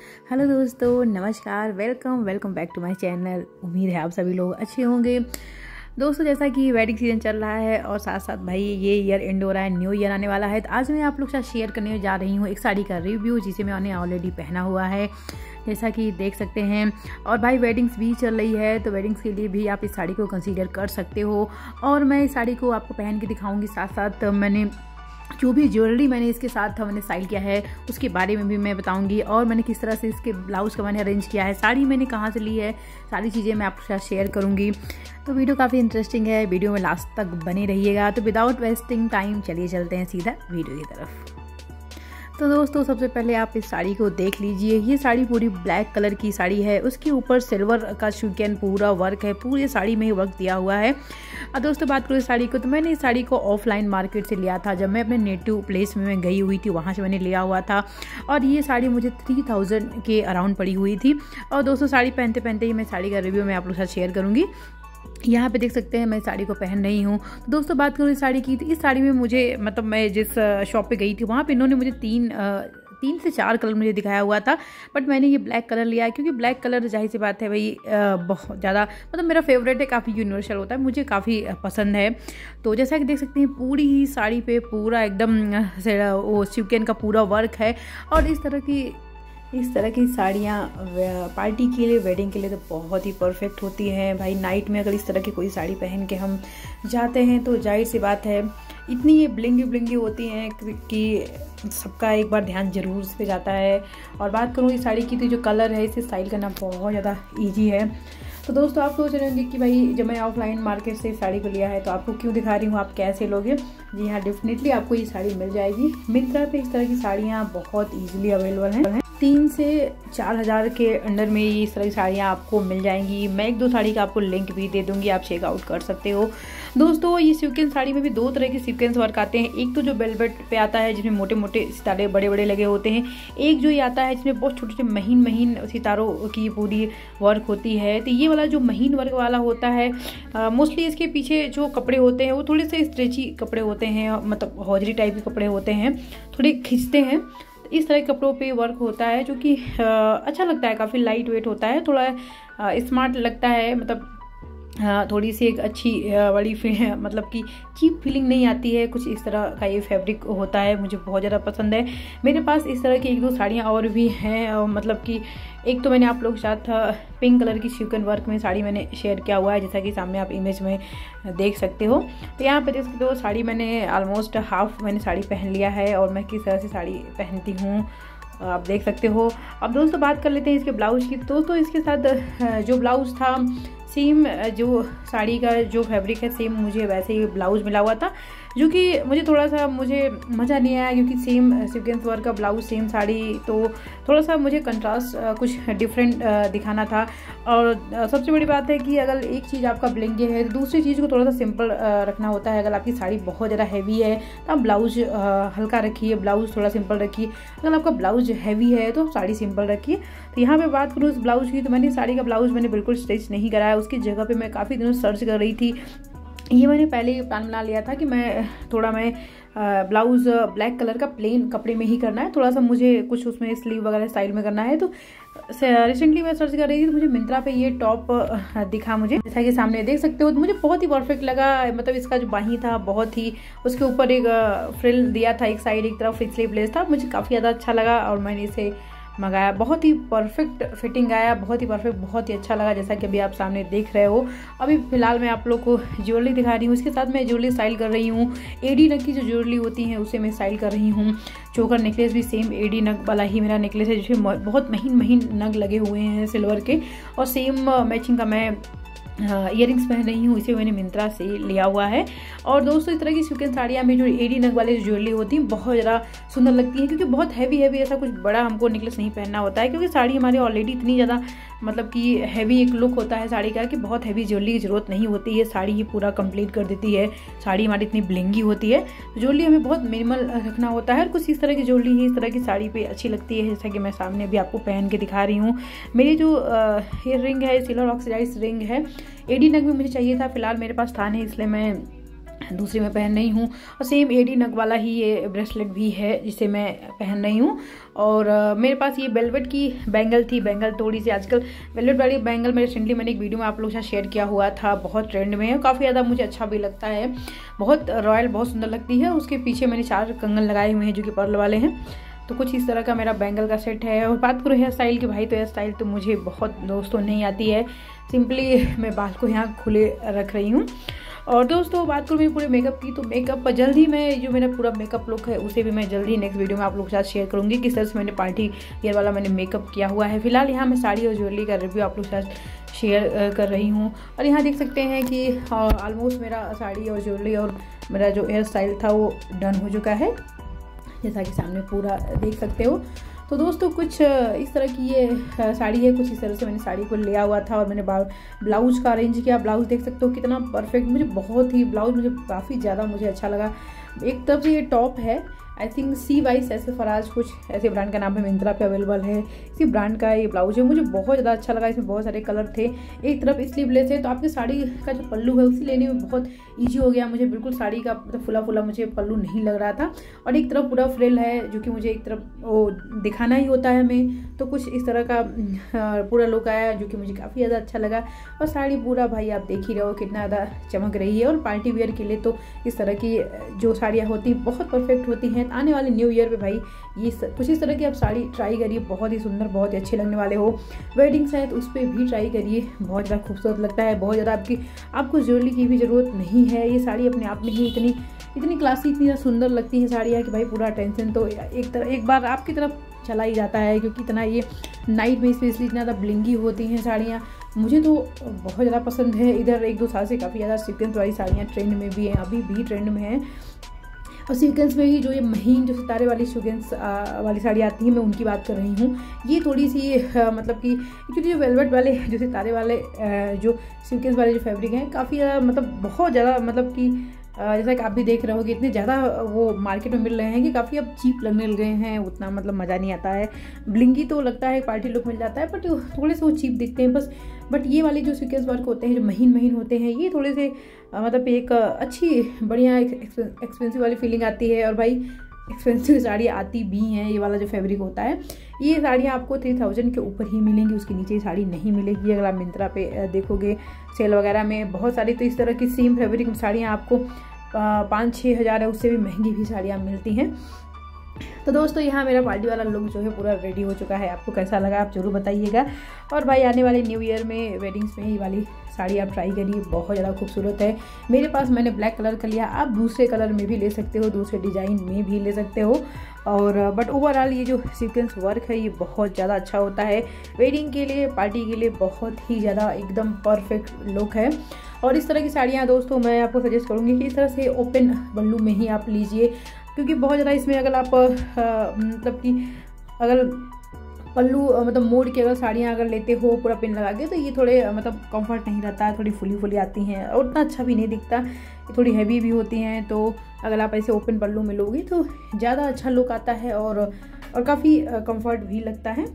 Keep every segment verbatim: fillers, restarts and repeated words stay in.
Hello दोस्तों, नमस्कार, welcome welcome back to my channel. उम्मीद है आप सभी लोग अच्छे होंगे। दोस्तों, जैसा कि वेडिंग सीजन चल रहा है और साथ साथ भाई ये ईयर एंड हो रहा है, न्यू ईयर आने वाला है, तो आज मैं आप लोग के साथ शेयर करने जा रही हूँ एक साड़ी का रिव्यू जिसे मैंने ऑलरेडी पहना हुआ है, जैसा कि देख सकते हैं। और भाई वेडिंग्स भी चल रही है, तो वेडिंग्स के लिए भी आप इस साड़ी को कंसीडर कर सकते हो। और मैं इस साड़ी को आपको पहन के दिखाऊंगी, साथ साथ मैंने जो भी ज्वेलरी मैंने इसके साथ मैंने स्टाइल किया है उसके बारे में भी मैं बताऊंगी, और मैंने किस तरह से इसके ब्लाउज़ का मैंने अरेंज किया है, साड़ी मैंने कहाँ से ली है, सारी चीज़ें मैं आपके साथ शेयर करूंगी। तो वीडियो काफ़ी इंटरेस्टिंग है, वीडियो में लास्ट तक बने रहिएगा। तो विदाउट वेस्टिंग टाइम चलिए चलते हैं सीधा वीडियो की तरफ। तो दोस्तों, सबसे पहले आप इस साड़ी को देख लीजिए। ये साड़ी पूरी ब्लैक कलर की साड़ी है, उसके ऊपर सिल्वर का शुकन पूरा वर्क है, पूरी साड़ी में ही वर्क दिया हुआ है। और दोस्तों, बात करूँ इस साड़ी को, तो मैंने इस साड़ी को ऑफलाइन मार्केट से लिया था। जब मैं अपने नेटिव प्लेस में मैं गई हुई थी, वहाँ से मैंने लिया हुआ था। और ये साड़ी मुझे थ्री थाउजेंड के अराउंड पड़ी हुई थी। और दोस्तों, साड़ी पहनते पहनते ही मैं साड़ी का रिव्यू मैं आप लोगों के साथ शेयर करूँगी। यहाँ पे देख सकते हैं मैं साड़ी को पहन रही हूँ। तो दोस्तों, बात करूँ इस साड़ी की, तो इस साड़ी में मुझे मतलब मैं जिस शॉप पे गई थी वहाँ पे इन्होंने मुझे तीन तीन से चार कलर मुझे दिखाया हुआ था, बट मैंने ये ब्लैक कलर लिया है क्योंकि ब्लैक कलर जाहिर सी बात है भाई बहुत ज़्यादा मतलब मेरा फेवरेट है, काफ़ी यूनिवर्सल होता है, मुझे काफ़ी पसंद है। तो जैसा कि देख सकते हैं पूरी ही साड़ी पे पूरा एकदम वो सिक्वेंस का पूरा वर्क है। और इस तरह की इस तरह की साड़ियाँ पार्टी के लिए, वेडिंग के लिए तो बहुत ही परफेक्ट होती हैं भाई। नाइट में अगर इस तरह की कोई साड़ी पहन के हम जाते हैं तो जाहिर सी बात है इतनी ये ब्लिंगी ब्लिंगी होती हैं कि सबका एक बार ध्यान जरूर इस पे जाता है। और बात करूँ इस साड़ी की, तो जो कलर है इसे स्टाइल करना बहुत ज़्यादा ईजी है। तो दोस्तों, आप सोच रहे होंगे कि भाई जब मैं ऑफलाइन मार्केट से साड़ी को लिया है तो आपको क्यों दिखा रही हूँ, आप कैसे लोगे। जी हाँ, डेफिनेटली आपको ये साड़ी मिल जाएगी। मिंत्रा पे इस तरह की साड़ियाँ बहुत ईजिली अवेलेबल हैं। तीन से चार हज़ार के अंडर में ये इस तरह की साड़ियाँ आपको मिल जाएंगी। मैं एक दो साड़ी का आपको लिंक भी दे दूंगी, आप चेकआउट कर सकते हो। दोस्तों, ये सीक्वेंस साड़ी में भी दो तरह के सीक्वेंस वर्क आते हैं। एक तो जो वेलवेट पे आता है जिसमें मोटे मोटे सितारे बड़े बड़े लगे होते हैं, एक जो ये आता है जिसमें बहुत छोटे छोटे महीन महीन सितारों की पूरी वर्क होती है। तो ये वाला जो महीन वर्क वाला होता है, मोस्टली इसके पीछे जो कपड़े होते हैं वो थोड़े से स्ट्रेची कपड़े होते हैं, मतलब हौजरी टाइप के कपड़े होते हैं, थोड़े खिंचते हैं। इस तरह के कपड़ों पे वर्क होता है जो कि अच्छा लगता है, काफ़ी लाइट वेट होता है, थोड़ा स्मार्ट लगता है, मतलब थोड़ी सी एक अच्छी बड़ी मतलब कि चीप फीलिंग नहीं आती है। कुछ इस तरह का ये फैब्रिक होता है, मुझे बहुत ज़्यादा पसंद है। मेरे पास इस तरह की एक दो साड़ियाँ और भी हैं, मतलब कि एक तो मैंने आप लोग के साथ पिंक कलर की सिक्वेंस वर्क में साड़ी मैंने शेयर किया हुआ है, जैसा कि सामने आप इमेज में देख सकते हो। तो यहाँ पे देख सकते हो साड़ी मैंने ऑलमोस्ट हाफ मैंने साड़ी पहन लिया है, और मैं किस तरह से साड़ी पहनती हूँ आप देख सकते हो। अब दोस्तों, बात कर लेते हैं इसके ब्लाउज की। तो, तो इसके साथ जो ब्लाउज था सेम जो साड़ी का जो फैब्रिक है सेम मुझे वैसे ही ब्लाउज मिला हुआ था, जो कि मुझे थोड़ा सा मुझे मज़ा नहीं आया क्योंकि सेम सीक्वेंस वर्क का ब्लाउज सेम साड़ी, तो थोड़ा सा मुझे कंट्रास्ट कुछ डिफरेंट दिखाना था। और सबसे बड़ी बात है कि अगर एक चीज़ आपका ब्लिंगी है तो दूसरी चीज़ को थोड़ा सा सिंपल रखना होता है। अगर आपकी साड़ी बहुत ज़्यादा हैवी है तो आप ब्लाउज हल्का रखिए, ब्लाउज थोड़ा सिंपल रखिए। अगर आपका ब्लाउज हैवी है तो साड़ी सिंपल रखिए। तो यहाँ पे बात करूँ इस ब्लाउज की, तो मैंने साड़ी का ब्लाउज मैंने बिल्कुल स्टिच नहीं कराया, उसकी जगह पे मैं काफ़ी दिनों सर्च कर रही थी। ये मैंने पहले ही प्लान बना लिया था कि मैं थोड़ा मैं ब्लाउज़ ब्लैक कलर का प्लेन कपड़े में ही करना है, थोड़ा सा मुझे कुछ उसमें स्लीव वगैरह स्टाइल में करना है। तो रिसेंटली मैं सर्च कर रही थी तो मुझे मिंत्रा पे ये टॉप दिखा, मुझे जैसा कि सामने देख सकते हो। तो मुझे बहुत ही परफेक्ट लगा, मतलब इसका जो बाही था बहुत ही, उसके ऊपर एक फ्रिल दिया था एक साइड, एक तरफ स्लीव लेस था, मुझे काफ़ी ज़्यादा अच्छा लगा और मैंने इसे मंगाया। बहुत ही परफेक्ट फिटिंग आया, बहुत ही परफेक्ट, बहुत ही अच्छा लगा, जैसा कि अभी आप सामने देख रहे हो। अभी फिलहाल मैं आप लोग को ज्वेलरी दिखा रही हूँ, इसके साथ मैं ज्वेलरी स्टाइल कर रही हूँ। एडी नग की जो ज्वेलरी होती है उसे मैं स्टाइल कर रही हूँ। चोकर नेकलेस भी सेम एडी नग वाला ही मेरा नेकलेस है, जिसमें बहुत महीन महीन नग लगे हुए हैं सिल्वर के, और सेम मैचिंग का मैं इयरिंग्स पहन रही हूँ, इसे मैंने मिंत्रा से लिया हुआ है। और दोस्तों, इस तरह की सीक्वेंस साड़ियाँ में जो एडी नग वाले ज्वेलरी होती है बहुत ज़्यादा सुंदर लगती है, क्योंकि बहुत हैवी हैवी ऐसा कुछ बड़ा हमको नेकलेस नहीं पहनना होता है, क्योंकि साड़ी हमारी ऑलरेडी इतनी ज़्यादा मतलब कि हैवी एक लुक होता है साड़ी का कि बहुत हैवी ज्वेलरी की ज़रूरत नहीं होती है, साड़ी ही पूरा कंप्लीट कर देती है। साड़ी हमारी इतनी ब्लिंगी होती है, ज्वेलरी हमें बहुत मिनिमल रखना होता है। कुछ इस तरह की ज्वेलरी ही इस तरह की साड़ी पे अच्छी लगती है, जैसा कि मैं सामने भी आपको पहन के दिखा रही हूँ। मेरी जो ईयर रिंग है सिल्वर ऑक्सीडाइज रिंग है, एडी नग में मुझे चाहिए था, फिलहाल मेरे पास था नहीं, इसलिए मैं दूसरी मैं पहन रही हूँ। और सेम एडी नग वाला ही ये ब्रेसलेट भी है जिसे मैं पहन रही हूँ। और uh, मेरे पास ये वेलवेट की बैंगल थी, बैंगल थोड़ी सी आजकल वेलवेट वाली बैंगल मेरे रिसेंटली मैंने एक वीडियो में आप लोगों के साथ शेयर किया हुआ था, बहुत ट्रेंड में है, काफ़ी ज़्यादा मुझे अच्छा भी लगता है, बहुत रॉयल, बहुत सुंदर लगती है। उसके पीछे मैंने चार कंगन लगाए हुए हैं जो कि पर्ल वाले हैं। तो कुछ इस तरह का मेरा बैंगल का सेट है। और बात करूँ हेयर स्टाइल की भाई, तो हेयर स्टाइल तो मुझे बहुत दोस्तों नहीं आती है, सिंपली मैं बाल को यहाँ खुले रख रही हूँ। और दोस्तों बात करूँ मैं पूरे मेकअप की, तो मेकअप जल्द ही मैं जो मेरा पूरा मेकअप लुक है उसे भी मैं जल्द ही नेक्स्ट वीडियो में आप लोगों के साथ शेयर करूँगी, किस तरह से मैंने पार्टी वियर वाला मैंने मेकअप किया हुआ है। फिलहाल यहाँ मैं साड़ी और ज्वेलरी का रिव्यू आप लोगों के साथ शेयर कर रही हूँ। और यहाँ देख सकते हैं कि ऑलमोस्ट मेरा साड़ी और ज्वेलरी और मेरा जो हेयर स्टाइल था वो डन हो चुका है, जैसा कि सामने पूरा देख सकते हो। तो दोस्तों कुछ इस तरह की ये साड़ी है, कुछ इस तरह से मैंने साड़ी को लिया हुआ था। और मैंने ब्लाउज का अरेंज किया, ब्लाउज देख सकते हो कितना परफेक्ट, मुझे बहुत ही ब्लाउज मुझे काफ़ी ज़्यादा मुझे अच्छा लगा। एक तरफ से ये टॉप है, आई थिंक सी वाइस ऐसे फराज कुछ ऐसे ब्रांड का नाम है, मिंत्रा पे अवेलेबल है, इसी ब्रांड का ये ब्लाउज है, मुझे बहुत ज़्यादा अच्छा लगा। इसमें बहुत सारे कलर थे, एक तरफ स्लीवलेस है, तो आपकी साड़ी का जो पल्लू है उसे लेने में बहुत ईजी हो गया मुझे, बिल्कुल साड़ी का मतलब फुला फुला मुझे पल्लू नहीं लग रहा था। और एक तरफ पूरा फ्रिल है जो कि मुझे एक तरफ वो दिखाना ही होता है हमें, तो कुछ इस तरह का पूरा लुक आया जो कि मुझे काफ़ी ज़्यादा अच्छा लगा। और साड़ी पूरा भाई आप देख ही रहे हो कितना ज़्यादा चमक रही है। और पार्टी वेयर के लिए तो इस तरह की जो साड़ियाँ होती हैं बहुत परफेक्ट होती हैं। आने वाले न्यू ईयर पे भाई ये कुछ इस तरह की आप साड़ी ट्राई करिए, बहुत ही सुंदर, बहुत ही अच्छे लगने वाले हो। वेडिंग्स है तो उस पर भी ट्राई करिए, बहुत ज़्यादा खूबसूरत लगता है, बहुत ज़्यादा आपकी आपको ज्वेलरी की भी ज़रूरत नहीं है। ये साड़ी अपने आप में ही इतनी इतनी क्लासी, इतनी ज़्यादा सुंदर लगती है साड़ियाँ कि भाई पूरा टेंशन तो एक तरह एक बार आपकी तरफ चला ही जाता है, क्योंकि इतना ये नाइट में स्पेशली इतना ज़्यादा ब्लिंगी होती हैं साड़ियाँ, मुझे तो बहुत ज़्यादा पसंद है। इधर एक दो साल से काफ़ी ज़्यादा सीक्वेंस वाली साड़ियाँ ट्रेंड में भी हैं, अभी भी ट्रेंड में हैं। और सीक्वेंस में ही जो ये महीन जो सितारे वाली सीक्वेंस वाली साड़ी आती है, मैं उनकी बात कर रही हूँ। ये थोड़ी सी आ, मतलब कि क्योंकि जो वेलवेट वाले जो सितारे वाले आ, जो सीक्वेंस वाले जो फैब्रिक हैं काफ़ी ज़्यादा मतलब बहुत ज़्यादा मतलब कि जैसा कि आप भी देख रहे हो कि इतने ज़्यादा वो मार्केट में मिल रहे हैं कि काफ़ी अब चीप लगने लग गए हैं, उतना मतलब मज़ा नहीं आता है। ब्लिंगी तो लगता है पार्टी लुक मिल जाता है, बट थोड़े से वो चीप दिखते हैं बस। बट ये वाले जो सीक्वेंस वर्क होते हैं जो महीन महीन होते हैं, ये थोड़े से मतलब एक अच्छी बढ़िया एक्सपेंसिव वाली फीलिंग आती है। और भाई एक्सपेंसिव साड़ियाँ आती भी हैं, ये वाला जो फैब्रिक होता है, ये साड़ियाँ आपको थ्री थाउजेंड के ऊपर ही मिलेंगी, उसके नीचे साड़ी नहीं मिलेगी। अगर आप मिंत्रा पे देखोगे सेल वगैरह में बहुत सारी, तो इस तरह की सेम फैब्रिक में साड़ियाँ आपको पाँच छः हज़ार है, उससे भी महंगी भी साड़ियाँ मिलती हैं। तो दोस्तों यहाँ मेरा पार्टी वाला लुक जो है पूरा रेडी हो चुका है, आपको कैसा लगा आप जरूर बताइएगा। और भाई आने वाले न्यू ईयर में वेडिंग्स में ये वाली साड़ी आप ट्राई करिए, बहुत ज़्यादा खूबसूरत है। मेरे पास मैंने ब्लैक कलर का लिया, आप दूसरे कलर में भी ले सकते हो, दूसरे डिज़ाइन में भी ले सकते हो। और बट ओवरऑल ये जो सीक्वेंस वर्क है ये बहुत ज़्यादा अच्छा होता है वेडिंग के लिए, पार्टी के लिए बहुत ही ज़्यादा एकदम परफेक्ट लुक है। और इस तरह की साड़ियाँ दोस्तों मैं आपको सजेस्ट करूँगी कि इस तरह से ओपन पल्लू में ही आप लीजिए, क्योंकि बहुत ज़्यादा इसमें अगर आप मतलब कि अगर पल्लू मतलब मोड़ के अगर साड़ियाँ अगर लेते हो पूरा पिन लगा के, तो ये थोड़े मतलब कंफर्ट नहीं रहता है, थोड़ी फुली फुली आती हैं और उतना अच्छा भी नहीं दिखता, ये थोड़ी हैवी भी होती हैं। तो अगर आप ऐसे ओपन पल्लू में लोगे तो ज़्यादा अच्छा लुक आता है और और काफ़ी कंफर्ट भी लगता है।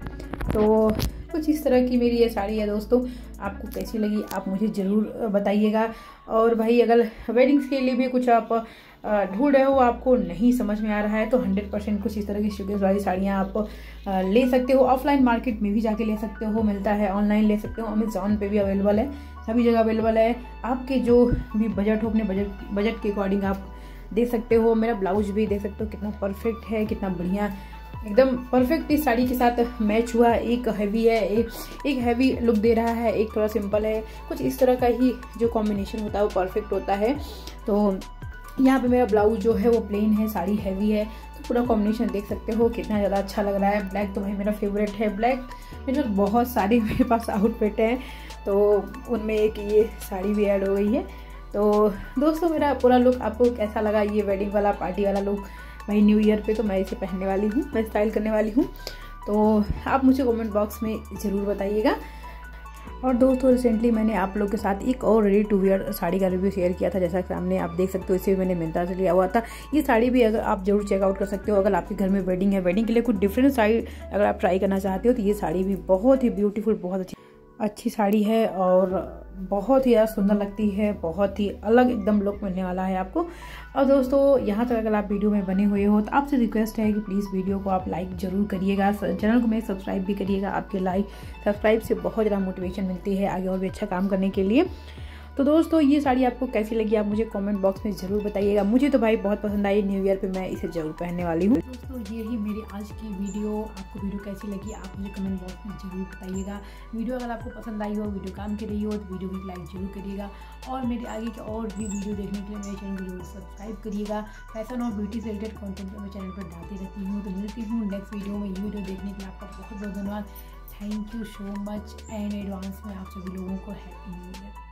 तो कुछ इस तरह की मेरी ये साड़ी है दोस्तों, आपको कैसी लगी आप मुझे ज़रूर बताइएगा। और भाई अगर वेडिंग्स के लिए भी कुछ आप ढूंढ रहे हो, आपको नहीं समझ में आ रहा है, तो हंड्रेड परसेंट कुछ इस तरह की सीक्वेंस वाली साड़ियाँ आप ले सकते हो। ऑफलाइन मार्केट में भी जाके ले सकते हो, मिलता है, ऑनलाइन ले सकते हो, अमेज़ॉन पे भी अवेलेबल है, सभी जगह अवेलेबल है। आपके जो भी बजट हो अपने बजट बजट के अकॉर्डिंग आप दे सकते हो। मेरा ब्लाउज भी देख सकते हो कितना परफेक्ट है, कितना बढ़िया एकदम परफेक्ट इस साड़ी के साथ मैच हुआ। एक हैवी है, एक एक हैवी लुक दे रहा है, एक थोड़ा सिंपल है, कुछ इस तरह का ही जो कॉम्बिनेशन होता है वो परफेक्ट होता है। तो यहाँ पे मेरा ब्लाउज जो है वो प्लेन है, साड़ी हैवी है, तो पूरा कॉम्बिनेशन देख सकते हो कितना ज़्यादा अच्छा लग रहा है। ब्लैक तो भाई मेरा फेवरेट है, ब्लैक मेरे पास बहुत सारे मेरे पास आउटफिट हैं, तो उनमें एक ये साड़ी भी ऐड हो गई है। तो दोस्तों मेरा पूरा लुक आपको कैसा लगा, ये वेडिंग वाला पार्टी वाला लुक भाई न्यू ईयर पे तो मैं इसे पहनने वाली हूँ, मैं स्टाइल करने वाली हूँ, तो आप मुझे कमेंट बॉक्स में ज़रूर बताइएगा। और दोस्तों रिसेंटली मैंने आप लोग के साथ एक और रेडी टू वेयर साड़ी का रिव्यू शेयर किया था, जैसा कि सामने आप देख सकते हो, इसे भी मैंने मिंत्रा से लिया हुआ था। ये साड़ी भी अगर आप जरूर चेकआउट कर सकते हो, अगर आपके घर में वेडिंग है, वेडिंग के लिए कुछ डिफरेंट साड़ी अगर आप ट्राई करना चाहते हो, तो ये साड़ी भी बहुत ही ब्यूटीफुल, बहुत अच्छी अच्छी साड़ी है और बहुत ही ज़्यादा सुंदर लगती है, बहुत ही अलग एकदम लुक मिलने वाला है आपको। और दोस्तों यहाँ तक अगर आप वीडियो में बने हुए हो तो आपसे रिक्वेस्ट है कि प्लीज़ वीडियो को आप लाइक ज़रूर करिएगा, चैनल को मेरे सब्सक्राइब भी करिएगा। आपके लाइक सब्सक्राइब से बहुत ज़्यादा मोटिवेशन मिलती है आगे और भी अच्छा काम करने के लिए। तो दोस्तों ये साड़ी आपको कैसी लगी आप मुझे कमेंट बॉक्स में ज़रूर बताइएगा। मुझे तो भाई बहुत पसंद आई, न्यू ईयर पे मैं इसे ज़रूर पहनने वाली हूँ। दोस्तों ये ही मेरी आज की वीडियो, आपको वीडियो कैसी लगी आप मुझे कमेंट बॉक्स में ज़रूर बताइएगा। वीडियो अगर आपको पसंद आई हो, वीडियो काम की रही हो तो वीडियो को लाइक ज़रूर करिएगा और मेरे आगे के और भी वीडियो देखने के लिए मेरे चैनल को जरूर सब्सक्राइब करिएगा। फैशन और ब्यूटी से रिलेटेड कॉन्टेंट मैं चैनल पर डालती रहती हूँ। तो मिलती हूँ नेक्स्ट वीडियो में। ये वीडियो देखने के लिए आपका बहुत बहुत धन्यवाद। Thank you so much and advance में आप सभी लोगों को हैप्पी न्यू ईयर।